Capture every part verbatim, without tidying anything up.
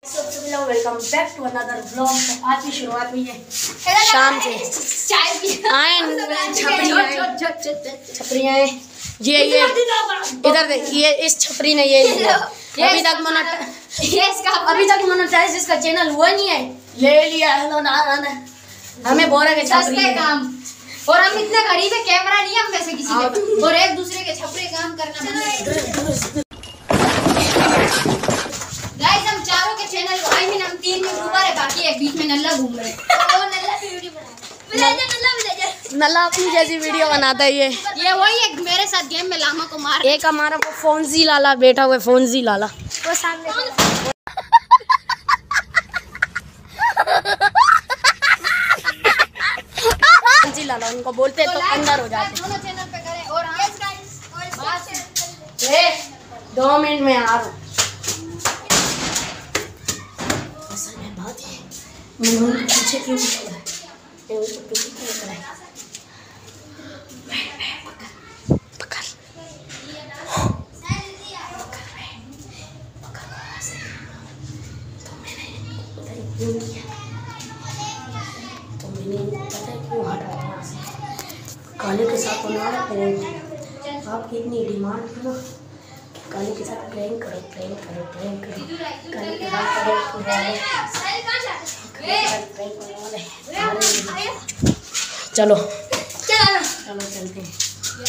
Welcome back to another vlog. आज की शुरुआत हुई है शाम से। चाय पी छपरी है ये ये इधर देख, ये इस छपरी ने ये लिया। अभी तक मोनेटाइज अभी तक मोनेटाइज इसका चैनल हुआ नहीं है, ले लिया है ना। हमें बोरा के छपरी काम और हम इतने गरीब है, कैमरा नहीं है हम वैसे किसी के, और एक दूसरे के छपरे काम करना। गाइस हम चारों के चैनल को आई मीन हम तीन यूट्यूबर है, बाकी एक बीच में नल्ला घूम रहे हैं। वो नल्ला की वीडियो बना विलेजर नल्ला विलेजर नल्ला अपनी जैसी वीडियो बनाता है। ये ये वही एक मेरे साथ गेम में लामा को मार, एक हमारा वो फोनजी लाला बैठा हुआ है, फोनजी लाला वो सामने फोनजी लाला उनको बोलते हैं, तो अंदर हो जाते हैं। दोनों चैनल पे करें और यस गाइस ए दो मिनट में आ रहा हूं। पीछे क्यों निकला है? पीछे क्यों निकला है? पकड़ तो मैंने पता नहीं क्यों किया, तो मैंने पता है क्यों हटा यहाँ से। काले के साथ बनाना प्रैंक, आपकी इतनी डिमांड थी ना, काले के साथ प्रैंक करो प्रैंक करो प्रैंक करो काले के साथ प्रैंक करो। चलो चलो चलते हैं।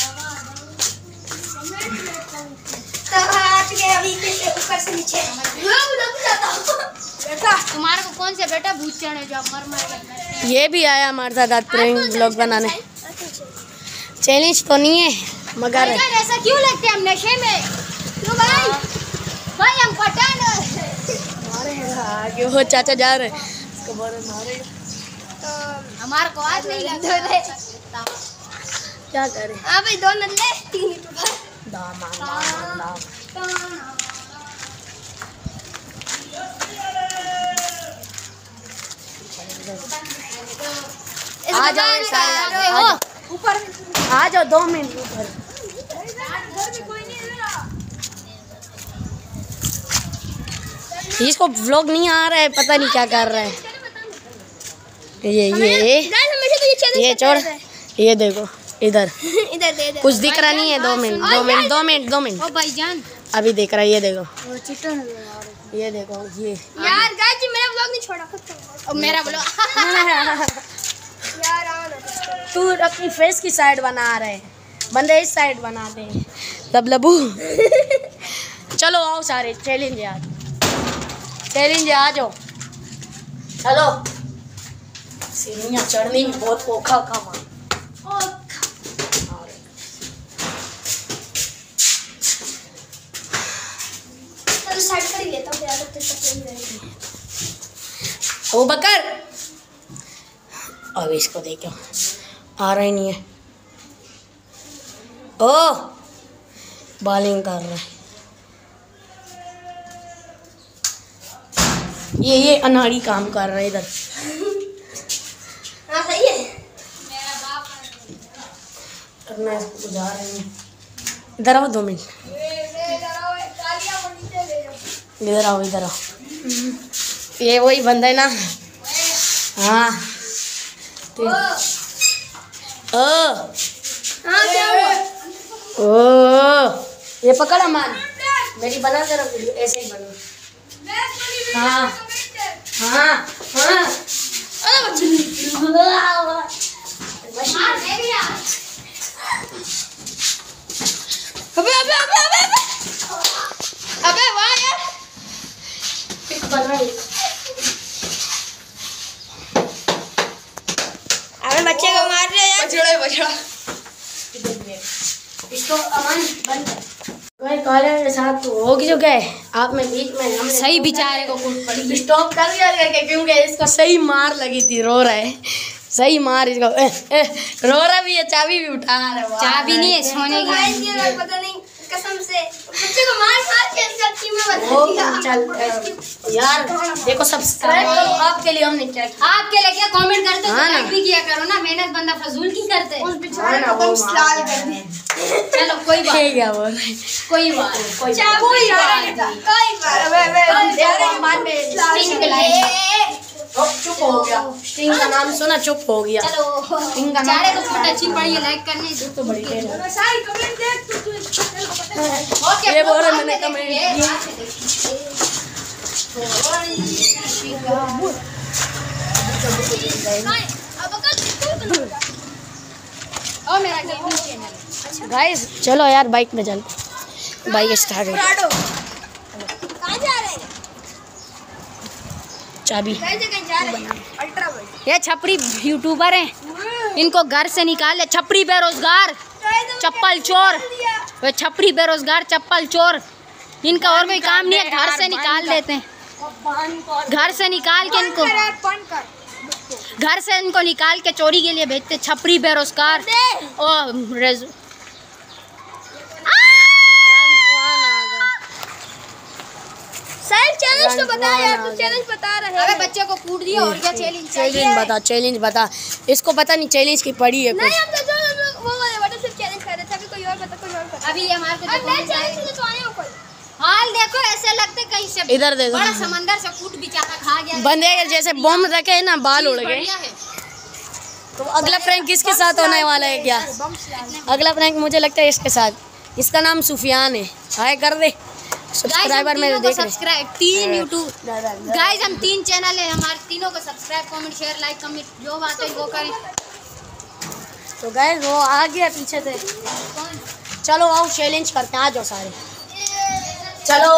ऊपर से नीचे तुम्हारे को कौन से बेटा भूत चढ़े जो मर मर। ये भी आया हमारे साथ आज प्रैंक ब्लॉग बनाने। चैलेंज तो नहीं है मगर ऐसा क्यों लगते हैं हम नशे में? क्यों भाई भाई हम पठान आगे वो चाचा जा रहे इसको बोले मारे तो हमारे को आज नहीं लगता है। क्या करें? हाँ भाई दो नल्ले तीन यूट्यूबर दाम दाम दाम। आ जाओ सारे ऊपर आ जाओ, दो मिनट ऊपर। इसको व्लॉग नहीं आ रहा है, पता नहीं क्या कर रहा है। ये ये ये छोड़, ये देखो इधर इधर दे दे। कुछ दिख रहा नहीं है। दो मिनट दो मिनट दो मिनट दो मिनट भाईजान अभी देख रहा है। ये देखो ये देखो ये यार गाइस मेरा व्लॉग नहीं छोड़ा खुद और मेरा व्लॉग यार तू अपनी फेस की साइड बना रहे हैं, बंदे इस साइड बनाते हैं तब लबू। चलो आओ सारे चैलेंज यार, चैलेंज आ जाओ। चलो सीढ़ियाँ चढ़ने में बहुत ओखा काम साइड कर ही लेता हूँ। ओ बकर अब इसको देखो आ रहा ही नहीं है। ओ बॉलिंग कर रहा है ये ये अनाड़ी काम कर रहा है इधर। हाँ सही है। करना इसको जा रहे हैं। इधर आओ दो मिनट, इधर आओ इधर आओ। ये वही बंदा है ना? हाँ ओ हाँ क्या हुआ? ओ ये पकड़ अमान, मेरी बना जरा वीडियो ऐसे ही बना। हाँ हाँ हाँ अबे अबे अबे अबे अबे वाह यार अबे बच्चे को मार रहे यार। बछड़ा बछड़ा इसको अमान बंद कर। काले के साथ हो चुका है, आप में बीच में हम सही बेचारे को कूट पड़ी। स्टॉप कर दिया करके क्योंकि इसको सही मार लगी थी, रो रहा है सही मार इसको। ए, ए, रो रहा भी है, चाबी भी उठा रहा है। चाबी नहीं है सोने की, पता नहीं कसम से बच्चे को मार मार के इसका टीम में बता दिया। चल यार देखो सब्सक्राइब करो, आपके लिए हमने क्या किया। आपके लिए क्या कमेंट करते हो तो लाइक भी किया करो ना, मेहनत बंदा फजूल की करते। उस बेचारे को तुम स्लाल कर दे। चलो कोई बात नहीं, क्या बोल कोई बात कोई कोई बात कोई बात। अबे अबे मान में स्टिंग पिलाएंगे। चुप हो गया, स्टिंग का नाम सुना चुप हो गया। चलो स्टिंग का नाम तो बहुत अच्छी पड़ी है, लाइक करने दो तो बड़ी है। सारी कमेंट देख तू तू ओके ये बोल रहा मैंने कमेंट किया। और मेरा गेमिंग चैनल। गाइस चलो यार बाइक में चल, बाइक स्टार्ट है। कहां जा रहे हैं? चाबी कहीं से कहीं जा रहे हैं। अल्ट्रा बड़ी ये छपरी यूट्यूबर हैं, इनको घर से निकाल ले। छपरी बेरोजगार, चप्पल चोर, वे छपरी बेरोजगार चप्पल चोर, इनका और कोई काम नहीं है, घर से निकाल देते हैं। घर से निकाल के इनको घर से इनको निकाल के चोरी के लिए भेजते। छपरी बेरोजगार और रेज सर चैलेंज तो बता यार, तू चैलेंज बता रहा है। अबे बच्चे को कूट दिया और क्या चैलेंज चाहिए? चैलेंज बता, चैलेंज बता। इसको पता नहीं चैलेंज की पड़ी है नहीं, हम तो जो हम लोग वो वाले वाटर सिर्फ चैलेंज कर रहे थे। अभी कोई और बता, कोई और बता। अभी ये हमारे को जो चैलेंज तो आए हो कोई हाल देखो, ऐसे लगते कहीं से इधर देखो, बड़ा समंदर से कूट बेचारा खा गया। बंदे के जैसे बम रखे ना, बाल उड़ गए। तो अगला प्रैंक किसके साथ होने वाला है क्या? अगला प्रैंक मुझे लगता है इसके साथ। इसका नाम सुफियान है। हाय कर दे सब्सक्राइबर मेरे देख रहे। सब्सक्राइब तीन यूट्यूब गाइस, हम तीन चैनल है हमारे, तीनों को subscribe, comment, share, like, comment जो बात है वो करें। तो गाइस वो आ गया पीछे से। चलो आओ चैलेंज करते हैं, आ जाओ सारे। चलो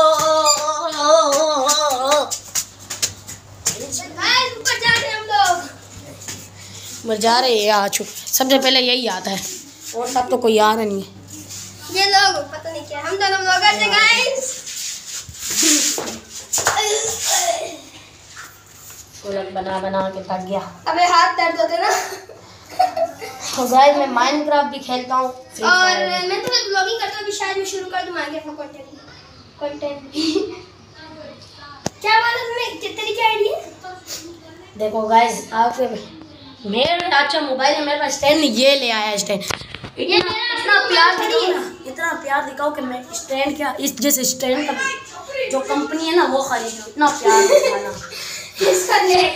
गाइस ऊपर जा रहे हैं हम लोग। मर जा रहे हैं। आ चुके, सबसे पहले यही आता है और तब तो कोई आ रहा नहीं है। ये लोग पता नहीं क्या, हम दोनों ब्लॉगर थे गाइस। बना बना के थक गया। अबे हाथ दर्द होते ना। तो गाइस मैं माइनक्राफ्ट भी खेलता हूँ और मैं तो ब्लॉगिंग करता हूँ। अभी शायद मैं शुरू कर दूँ आगे अपना कंटेंट कंटेंट क्या बोला तुमने? कितनी क्या आईडी है? देखो गाइस आप मेरे अच्छा मोबाइल है मेरे पास स्टैंड, ये ले आया स्टैंड। ये इतना प्यार दिखाओ ना, इतना प्यार दिखाओ कि मैं स्टैंड क्या इस जैसे स्टैंड का जो कंपनी है ना वो खरीदूं। इतना प्यार दिखाना। इसका ले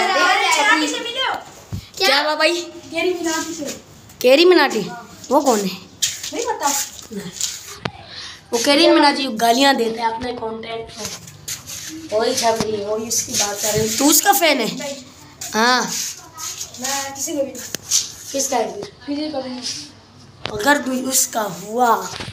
क्या बाबा भाई? केरी मिनाटी से। केरी मिनाटी वो कौन है? नहीं पता। वो केरी मिनाटी गालियाँ देते हैं अपने कंटेंट में। वही छपरी, वही उसकी बात कर रहे हैं। तू उसका फैन है? हाँ मैं किसी को भी किसका है? किसी को भी। अगर तू उसका हुआ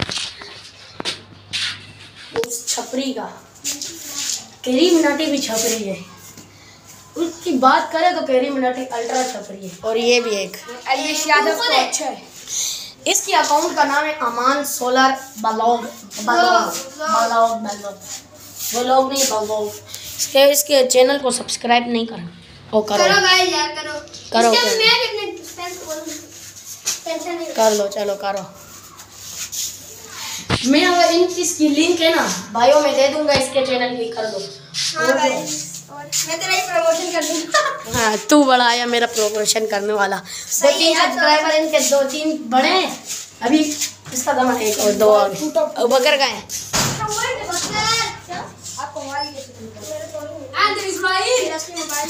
उस छपरी का, केरी मिनाटी भी छपरी है, उसकी बात करें तो केरी मिनाटी अल्ट्रा छपरी है। और ये भी एक अलीश यादव तो अच्छा है। इसकी अकाउंट का नाम है Aman solar blog blog blog blog blog नहीं ब्लॉग। इसके इसके चैनल को सब्सक्राइब नहीं करना। ओ करो करो गाइस यार करो करो, इसके करो। मैं भी अपने फैंस को बोलूं, टेंशन नहीं कर लो, चलो करो। मैं अगर इन इसकी लिंक है ना बायो में दे दूंगा, इसके चैनल की कर दो। हां गाइस, और मैं तेरा ही प्रमोशन कर दूंगा। हाँ तू बड़ा आया मेरा प्रमोशन करने वाला। दो तीन सब्सक्राइबर इनके दो तीन बड़े हैं अभी, इसका दम है एक और दो और बकर गए। आपको मोबाइल कैसे आंदर इस्माइल असली मोबाइल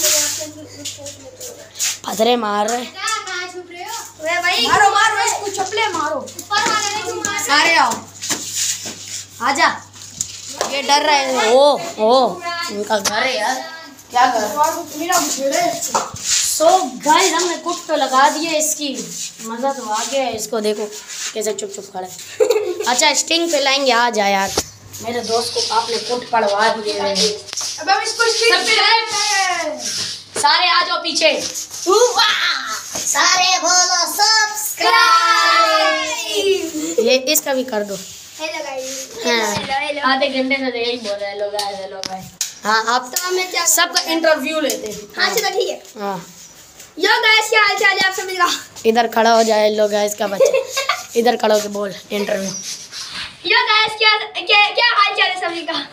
पथरे मार रहे। कहां छुप रहे हो? वे भाई मारो मारो इसको, चपले मारो ऊपर वाले नहीं मार। सारे आओ आजा, ये डर रहे हैं। ओ ओ इनका घर है यार, क्या कर मेरा मुझे। सो गाइस हमने कुट तो लगा दिए, इसकी मज़ा तो आ गया है। इसको देखो कैसे चुप चुप खड़े। अच्छा स्टिंग पे लाएंगे, आ जा यार। मेरे दोस्त को आपने कुट पड़वा दिए। अब हम इसको स्टिंग पे लाएंगे। सारे आ जाओ पीछे, सारे बोलो सब्सक्राइब। ये इसका भी कर दो। Hello guys. हाँ आधे घंटे से यही बोल रहे हैं लोग आए हेलो गाइस। हाँ आप तो हमें क्या सबका इंटरव्यू लेते हैं। हाँ चलो ठीक है। हाँ यो गाइस क्या हाल चाल है आप सभी का? इधर खड़ा हो जाए लोग गाइस का बच्चा। इधर खड़ा होके बोल इंटरव्यू। यो गाइस क्या क्या क्या हाल चाल है सभी का?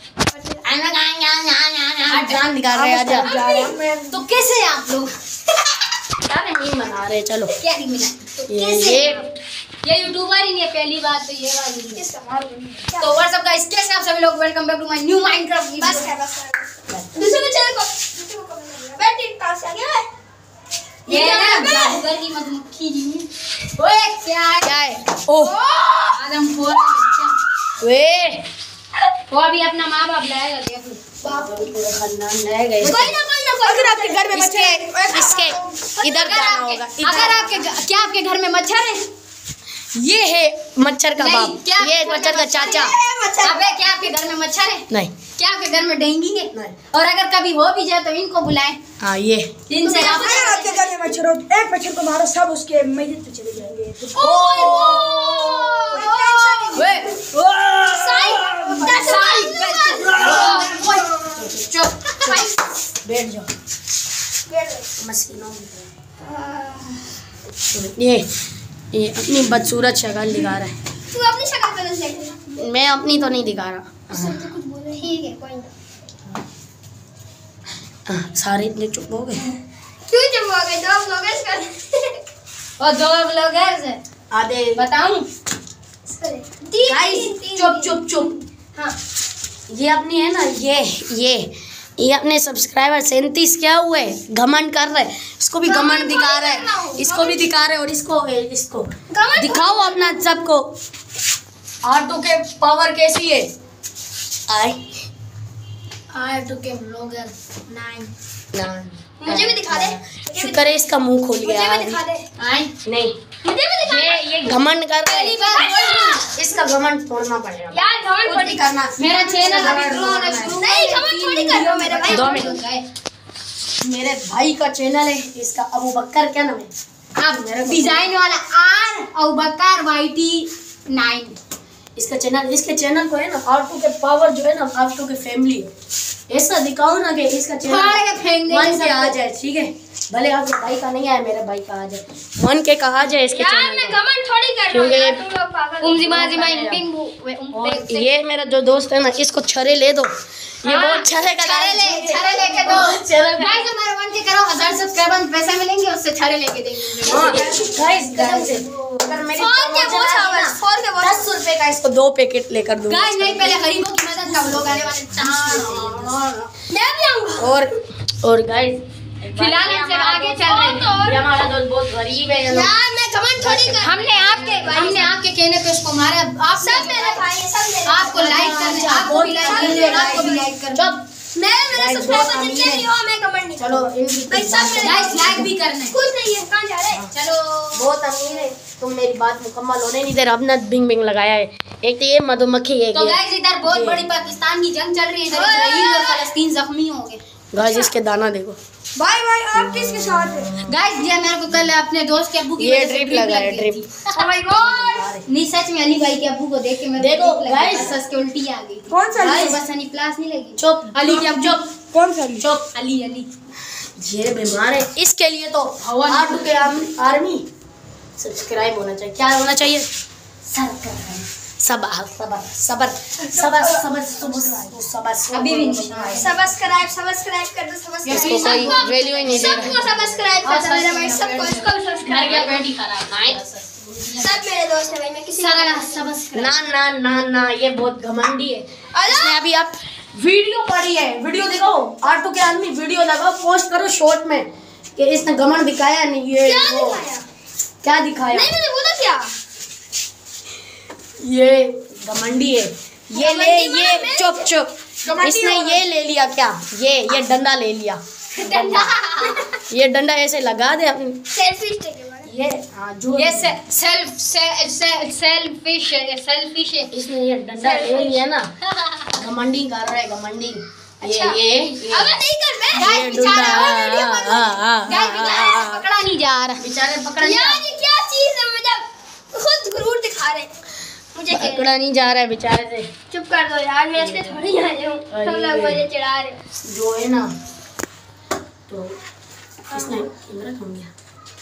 जान दिखा रहे हैं आजा। तो कैसे हैं आप लोग? अरे नहीं मना रहे चलो। क्या नहीं मिला? तो ये कैसे ये ये यूट्यूबर ही नहीं है, पहली बात तो ये वाली किसका मारो। तो व्हाट्सअप गाइस, कैसे आप सभी लोग? Welcome back to my new Minecraft. बस है बस है। दूसरा जादूगर की मधुमक्खी जी। ओए क्या है? क्या है? ओह आदमखोर वे वो अभी अपना माँ बाप लाएगा देख लो। पूरा खानदान लाएगा। कोई ना कोई ना कोई अगर आपके घर में मच्छर है, इसके इधर जाना होगा। अगर आपके क्या आपके घर में मच्छर है? ये है मच्छर का नहीं, बाप, क्या ये मच्छर का चाचा। अबे क्या आपके घर में मच्छर है? नहीं क्या आपके घर में डेंगू है? नहीं। और अगर कभी हो भी जाए तो इनको बुलाएं। हाँ ये इनसे आप अगर आपके घर में मच्छर हो, एक मच्छर को मारो, सब उसके मैयत पे चले जाएंगे। चुप बैठ जाओ। मस्किनों ये ये अपनी बदसूरत शक्ल दिखा रहा है। तू अपनी शक्ल बदल ले। मैं अपनी तो नहीं दिखा रहा। कुछ बोले ठीक है कोई ना। हाँ, सारे इतने चुप हो गए। क्यों चुप हो गए? दो ब्लॉगर्स कर और दो ब्लॉगर्स है। आधे बताऊं? गाइस चुप चुप चुप। हाँ ये अपनी है ना, ये ये ये अपने सब्सक्राइबर सैंतीस क्या हुए, घमंड कर रहे हैं। इसको भी घमंड दिखा रहा है, इसको भी दिखा रहे हैं, और इसको इसको दिखाओ अपना सबको। आटू के पावर कैसी है? आए आटू के ब्लॉगर नाइन। ना मुझे भी दिखा दे। शुक्र है इसका मुंह खुल गया। मुझे भी दिखा दे। आए नहीं, मुझे भी दिखा। ये ये घमंड कर रहा पहली है। बार बोल रही हूं। इसका घमंड छोड़ना पड़ेगा यार घमंड थोड़ी करना। मेरा चैनल अभी ग्रो होना शुरू। नहीं घमंड थोड़ी कर रहे हो मेरे भाई। दो मिनट। मेरे भाई का चैनल है, इसका अबू बकर क्या नाम है? आप डिजाइन वाला R Abu Bakar YT nine. इसका चैनल, इसके चैनल को है ना आटू के पावर जो है ना, आटू के फैमिली ऐसा दिखाओ ना कि इसका चैनल वन के आ जाए। ठीक है, भले आपके भाई का नहीं आया, मेरे भाई का आ जाए, वन के का आ जाए इसके यार चैनल मैं को। घमंड थोड़ी कर रहा हूं यार, तुम लोग पागल। उमजिमा जिमा पिंगू वे उम और ये मेरा जो दोस्त है ना, इसको छरे ले दो। ये बहुत छरे का छरे ले छरे लेके दो। गाइस हमारे वन के करो, हजार सब्सक्राइबर पैसे मिलेंगे, उससे छरे लेके देंगे। गाइस कसम से अगर मेरी फोर के वो चावल फोर के वो दस रुपए का इसको दो पैकेट लेकर दूंगा। गाइस नहीं, पहले गरीबों की मदद का लोग आने वाले मैं भी आऊंगा। और और गाइस फिलहाल हमसे आगे चल रहे हैं। ये हमारा दोस्त बहुत गरीब है। यार मैं घमंड थोड़ी कर। हमने आपके हमने आपके कहने पे उसको मारा। आप सब मेरे भाई हैं, सब मेरे। आपको लाइक करने, आपको भी लाइक करने और आपको भी लाइक करने। जब मैं मेरे सब्सक्राइबर जितने भी हो, मैं घमंड नहीं। चलो इनकी भाई सब मेरे गाइस लाइक भी करना है। कुछ नहीं है, कहां जा रहे हैं? चलो बहुत अमीर है, तुम मेरी बात मुकम्मल होने नहीं दे रहा। अपना बिंग बिंग लगाया है। एक तो ये मधुमक्खी है। तो गाइस इधर बहुत बड़ी पाकिस्तान की जंग चल रही है, इधर इजराइल और फलस्तीन जख्मी हो गए। गाइस इसके दाना देखो। भाई भाई आप किसके साथ हैं? गाइस ये मेरे को कल अपने दोस्त के अब्बू की ये वजह से ड्रिप लगा है, लग गई ड्रिप। थी। Oh my God! नहीं सच में अली भाई के अब्बू को देख के मेरे देखो, को ड्रिप लग गई, guys। बस के उल्टी आ गई थी। कौन सा अली? बस हनी प्लास नहीं लगी। चुप अली के अब्बू। चुप कौन सा अली? चुप। अली अली ये बीमार है, इसके लिए तो आटू के आर्मी सब्सक्राइब होना चाहिए। क्या होना चाहिए? सरकार सबर सबर सबर सबर सबर सबर सबर। अभी भी नहीं आया। सब्सक्राइब सब्सक्राइब कर दो इसको सब्सक्राइब कोई वैल्यू ही नहीं दे सबको रहा। सब्सक्राइब कर दो मेरे भाई सबको इसको भी सब्सक्राइब कर दो। सब मेरे दोस्त हैं भाई मैं किसी सारा सब्सक्राइब ना ना ना ना ये बहुत घमंडी है। इसने अभी आप वीडियो पड़ी है, वीडियो दिखाओ। आटू के आदमी वीडियो लगाओ, पोस्ट करो शॉर्ट में कि इसने घमंड दिखाया नहीं। ये क्या वो, दिखाया? क्या दिखाया? नहीं मैंने बोला क्या? ये घमंडी है। ये ले ये चुप चुप। इसने ये ले लिया क्या? ये ये डंडा ले लिया। डंडा ये डंडा ऐसे लगा दे अपनी। सेल्फी स्टिक है भाई। ये हाँ जो ये सेल्फ सेल्फिश सेल्फिश है। इसने ये डंडा ले लिया ना, घमंडी कर रहा है घमंडी। ये अच्छा। ये ये अगर नहीं कर मैं ये डंडा गाइस बेचारे पकड़ा नहीं जा रहा। बेचारे पकड़ा नहीं यार ये क्या चीज है? मुझे खुद गुरूर दिखा रहे हैं। मुझे खेल- पकड़ा नहीं जा रहा है बेचारे से। चुप कर दो यार, मैं इसलिए थोड़ी आए हूँ। सब लोग मुझे चिढ़ा रहे हैं। जो है ना, तो इसने कैमरा कौन गया?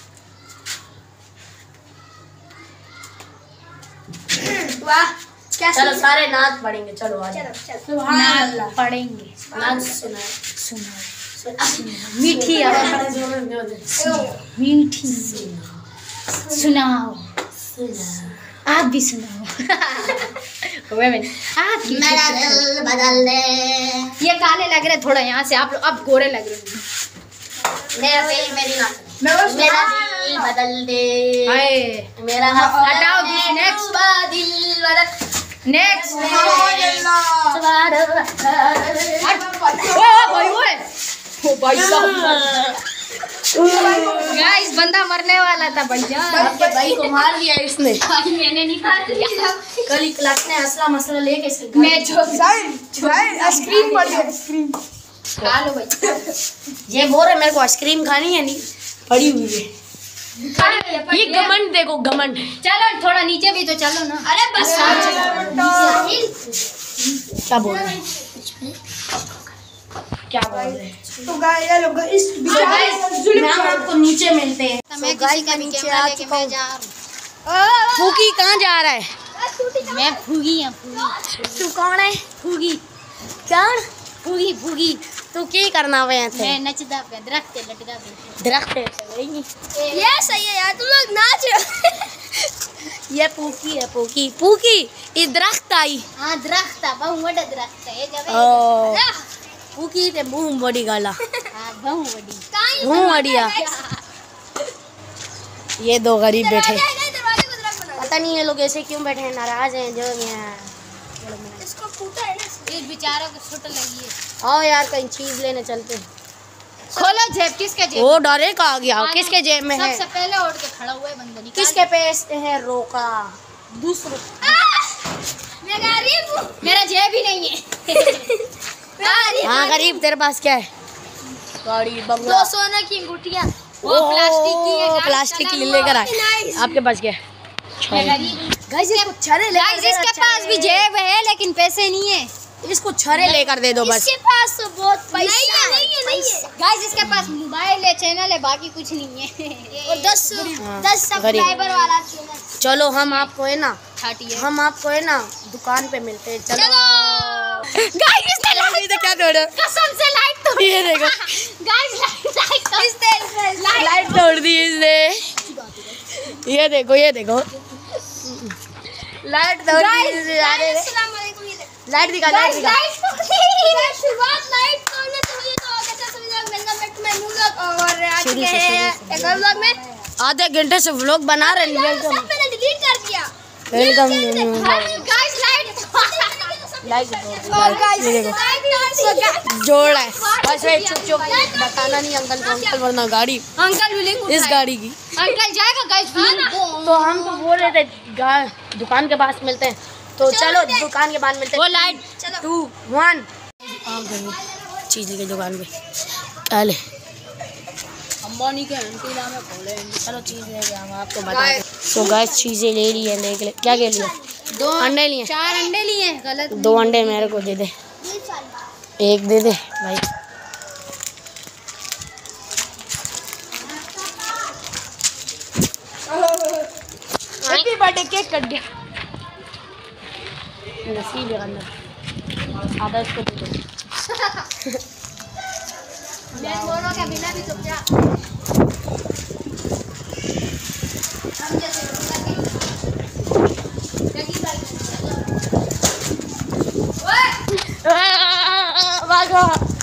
वाह क्या चलो सीन- सारे नाच पढ़ेंगे। चलो आज चलो चलो सुभान अल्लाह। पढ़ेंगे नाच सुना सुनाओ सुना मीठी आवाज मीठी सुनाओ आप भी सुनाओ। वे मैं आप क्यों मेरा चुप दिल बदल दे। ये काले लग रहे थोड़ा यहाँ से, आप लोग अब गोरे लग रहे हैं। मेरा दिल मेरी नाच मैं बस मेरा दिल बदल दे, मेरा हटाओ नेक्स्ट दिल बदल नेक्स्ट गाइस बंदा मरने वाला था भैया, आपके भाई को मार दिया इसने। मैंने नहीं मार दिया। कल ही क्लास में असला मसला लेके इसके घर मैं जो आइसक्रीम पड़ी है, आइसक्रीम खा लो भाई। ये बोल रहे मेरे को आइसक्रीम खानी है, नहीं पड़ी हुई है। ये घमंड देखो, घमंड। चलो थोड़ा नीचे भी तो चलो ना। अरे बस क्या बोल रहे हैं, क्या बोल रहे हैं? तो गाइस ये लोग इस तो गाइस मैम आपको नीचे मिलते हैं। मैं तो गाइस किसी का भी नीचे कैमरा आ लेके चुका मैं हूँ। जा रहा हूँ। फूकी कहाँ जा रहा है? मैं फूगी हूँ, फूगी तू कौन है? फूगी क्या फूगी फूगी तू की करना हुआ यहाँ मैं थे? नचदा पे दरख्त पे लटका पे। दरख्त पे चढ़ेगी। ये सही है यार, तुम लोग नाच रहे हो। ये पूकी है, पूकी पूकी ये दरख्त आई। हाँ दरख्त है, बहु बड़ा दरख्त है ये जगह। ओ पूकी ते मुंह बड़ी गाला हाँ बहु बड़ी। मुंह अड़िया। ये दो गरीब बैठे, दरवाजे को दरख्त बना पता नहीं ये लोग ऐसे क्यों बैठे हैं, नाराज हैं जो यहाँ। दो। इसको फूटा है ना। इस बेचारे को छुट लगी है। आओ यार कहीं चीज लेने चलते हैं। खोलो जेब, किसके जेब? वो डरे का आ गया, किसके जेब में है? सबसे पहले उठ के खड़ा हुआ है बंदा, निकाल। किसके पैसे है? रोका दूसरों। मैं गरीब हूँ। मेरा जेब ही नहीं है। हाँ गरीब, तेरे पास क्या है? गाड़ी बंगला। दो सोने की अंगूठियाँ। वो प्लास्टिक की है, ओ, गाड़ी प्लास्टिक चला की हुआ। लेकर आए। आपके पास क्या है? मैं गरीब हूँ। गाइस इसको छरे लेकर गाइस इसके पास भी जेब है लेकिन पैसे नहीं है। इसको छरे लेकर दे दो बस। इसके पास तो बहुत पैसा नहीं है, नहीं है, नहीं है। गाइस इसके पास मोबाइल है, चैनल है, बाकी कुछ नहीं है। और दस हाँ, दस गरीब। सब्सक्राइबर वाला चैनल। चलो हम आपको है ना, छाटी है। हम आपको है ना दुकान पे मिलते हैं। चलो गाइस इसने लाइट क्या तोड़, कसम से लाइट तोड़। ये देखो गाइस लाइट लाइट तोड़। इसने लाइट लाइट तोड़ दी इसने। ये देखो, ये देखो लाइट तोड़ दी इसने। अरे अस्सलाम वालेकुम। ये देखो। लाइट दिखा, लाइट दिखा। गाइस शुरुआत लाइट तोड़ने से हुई, तो कैसा समझो welcome back to my new vlog. और आज शुरू के से, हैं शुरू से। एक और व्लॉग में। आधे घंटे से व्लॉग बना रहे हैं। सब वेलकम मैंने डिलीट कर दिया। वेलकम गाइस लाइट लाइट और गाइस ये देखो लाइट जोड़ है बस। ये चुप चुप बताना नहीं अंकल को, अंकल वरना गाड़ी अंकल विलिंग इस गाड़ी की। अंकल जाएगा गाइस विलिंग। तो हम तो बोल रहे थे गा- दुकान के पास मिलते हैं, तो चलो दुकान के पास मिलते हैं। वो लाइट टू वन चीज की दुकान पे पहले अंबानी के आंटी नाम है खोले। चलो चीज लेके हम आपको बता दें। तो गैस चीजें ले ली है, देख ले क्या क्या लिया। दो अंडे लिए, चार अंडे लिए हैं, गलत। दो अंडे मेरे को दे दे, एक दे दे भाई। हैप्पी बर्थडे केक कट गया। नसीब है अंदर, आधा इसको दे दो। मैं दोनों के बिना भी चुप जा। हम जैसे भागो।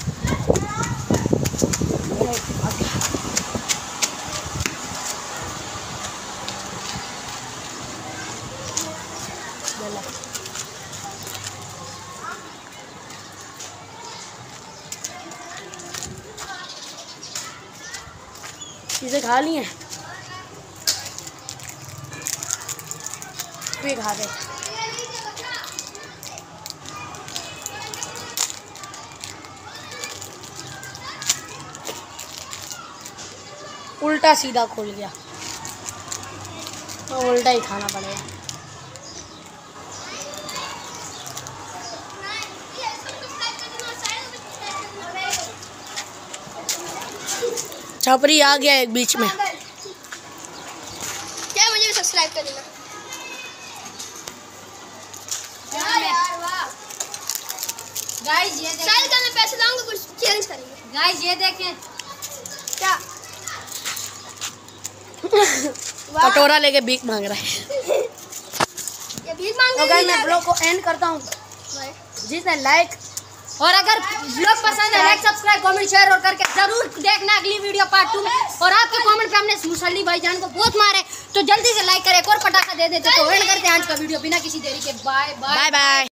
चीजें खा ली हैं, भी खा दे। उल्टा सीधा खुल गया, तो उल्टा ही खाना पड़ेगा। छपरी आ गया एक बीच में। क्या मुझे भी सब्सक्राइब कर देना। यार वाह। गाइस ये देखें, शायद कल मैं पैसे लाऊंगा, कुछ चैलेंज करेंगे। गाइस ये देखें, क्या? कटोरा लेके भीख मांग रहा है। ये भीख मांगने तो गाइस नहीं मैं जा ब्लॉग को एंड करता हूँ। रहे। जिसने लाइक और अगर व्लॉग पसंद है लाइक सब्सक्राइब कमेंट शेयर और करके जरूर देखना अगली वीडियो पार्ट टू में। और आपके कमेंट पे हमने मुसल्ली भाईजान को बहुत मारे तो जल्दी से लाइक करें, एक और पटाखा दे देते तो एंड करते हैं आज का वीडियो बिना किसी देरी के। Bye bye bye bye.